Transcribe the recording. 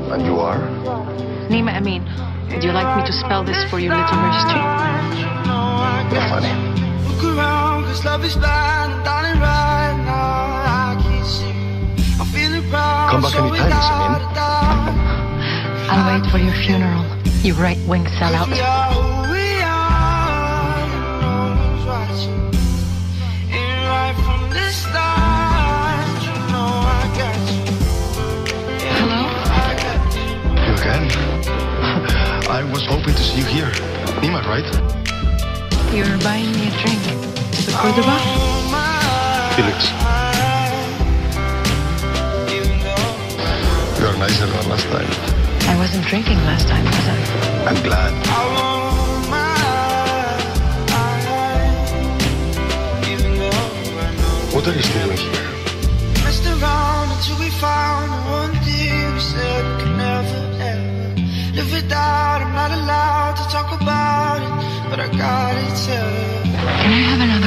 And you are? Nimah, would you like me to spell this for your little mystery? You're funny. Look around, 'cause love is blind, darling, right now I can't see. I'm feeling proud. Come back anytime, Samin. I'll wait for your funeral, you right-wing sellout. Hello? You again? I was hoping to see you here. Nimah, right? You're buying me a drink. To Cordoba? Felix. You're nicer than last time. I wasn't drinking last time, was I? I'm glad. What are you still doing here? Messed around until we found the one thing we said we could never ever live without. I'm not allowed to talk about it, but I gotta tell you. Can I have another